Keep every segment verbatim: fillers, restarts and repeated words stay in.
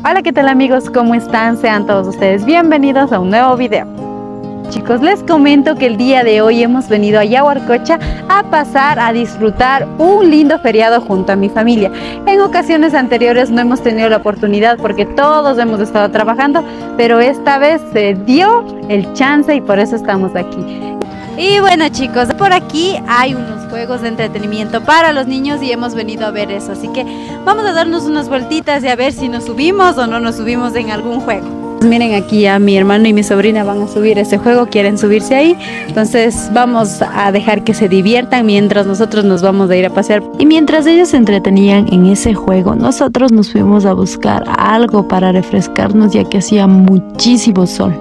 Hola, ¿qué tal amigos? ¿Cómo están? Sean todos ustedes bienvenidos a un nuevo video. Chicos, les comento que el día de hoy hemos venido a Yaguarcocha a pasar a disfrutar un lindo feriado junto a mi familia. En ocasiones anteriores no hemos tenido la oportunidad porque todos hemos estado trabajando, pero esta vez se dio el chance y por eso estamos aquí. Y bueno chicos, por aquí hay unos juegos de entretenimiento para los niños y hemos venido a ver eso, así que vamos a darnos unas vueltitas y a ver si nos subimos o no nos subimos en algún juego. Miren, aquí a mi hermano y mi sobrina van a subir ese juego, quieren subirse ahí, entonces vamos a dejar que se diviertan mientras nosotros nos vamos a ir a pasear. Y mientras ellos se entretenían en ese juego, nosotros nos fuimos a buscar algo para refrescarnos ya que hacía muchísimo sol.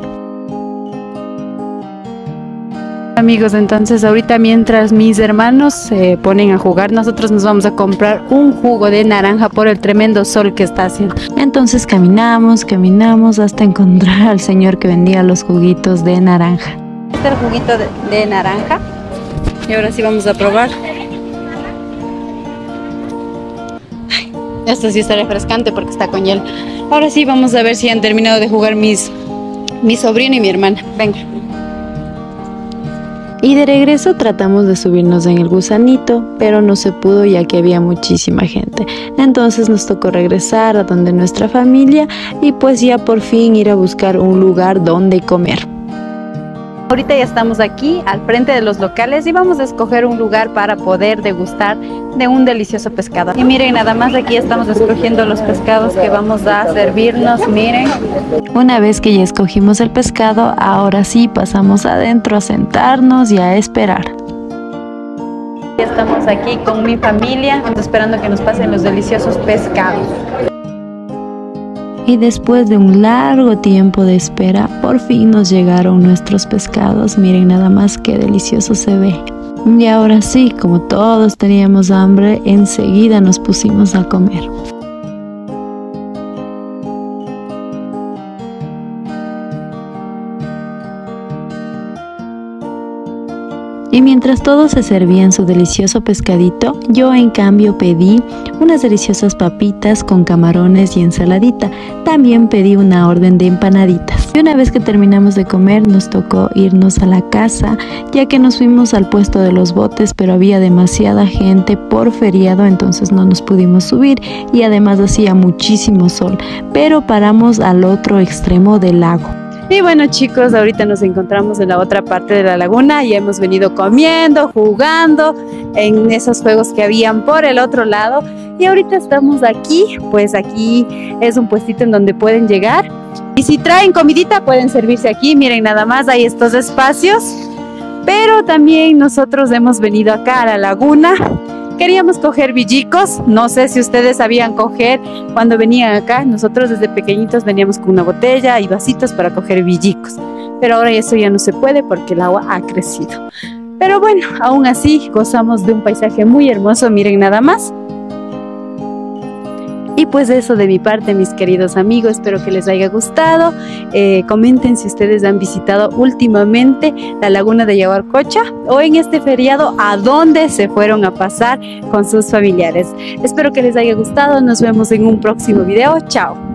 Amigos, entonces ahorita mientras mis hermanos se ponen a jugar, nosotros nos vamos a comprar un jugo de naranja por el tremendo sol que está haciendo. Entonces caminamos, caminamos hasta encontrar al señor que vendía los juguitos de naranja. Este es el juguito de, de naranja y ahora sí vamos a probar. Ay, esto sí está refrescante porque está con hielo. Ahora sí vamos a ver si han terminado de jugar mis, mi sobrino y mi hermana. Venga. Y de regreso tratamos de subirnos en el gusanito, pero no se pudo ya que había muchísima gente. Entonces nos tocó regresar a donde nuestra familia y pues ya por fin ir a buscar un lugar donde comer. Ahorita ya estamos aquí al frente de los locales y vamos a escoger un lugar para poder degustar de un delicioso pescado. Y miren, nada más aquí estamos escogiendo los pescados que vamos a servirnos, miren. Una vez que ya escogimos el pescado, ahora sí pasamos adentro a sentarnos y a esperar. Ya estamos aquí con mi familia, estamos esperando que nos pasen los deliciosos pescados. Y después de un largo tiempo de espera, por fin nos llegaron nuestros pescados. Miren nada más qué delicioso se ve. Y ahora sí, como todos teníamos hambre, enseguida nos pusimos a comer. Y mientras todos se servían su delicioso pescadito, yo en cambio pedí unas deliciosas papitas con camarones y ensaladita. También pedí una orden de empanaditas. Y una vez que terminamos de comer, nos tocó irnos a la casa, ya que nos fuimos al puesto de los botes, pero había demasiada gente por feriado, entonces no nos pudimos subir y además hacía muchísimo sol. Pero paramos al otro extremo del lago. Y bueno chicos, ahorita nos encontramos en la otra parte de la laguna y hemos venido comiendo, jugando en esos juegos que habían por el otro lado. Y ahorita estamos aquí, pues aquí es un puestito en donde pueden llegar. Y si traen comidita pueden servirse aquí, miren nada más, hay estos espacios. Pero también nosotros hemos venido acá a la laguna. Queríamos coger villicos, no sé si ustedes sabían coger cuando venían acá. Nosotros desde pequeñitos veníamos con una botella y vasitos para coger villicos. Pero ahora eso ya no se puede porque el agua ha crecido. Pero bueno, aún así gozamos de un paisaje muy hermoso, miren nada más. Y pues eso de mi parte, mis queridos amigos, espero que les haya gustado. Eh, comenten si ustedes han visitado últimamente la laguna de Yaguarcocha o en este feriado a dónde se fueron a pasar con sus familiares. Espero que les haya gustado, nos vemos en un próximo video, chao.